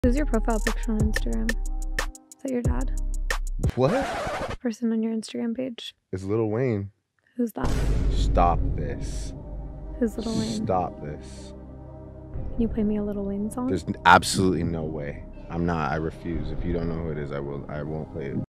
Who's your profile picture on Instagram? Is that your dad? What? The person on your Instagram page. It's Lil Wayne. Who's that? Stop this. Who's Lil Wayne? Stop this. Can you play me a Lil Wayne song? There's absolutely no way. I refuse. If you don't know who it is, I won't play it.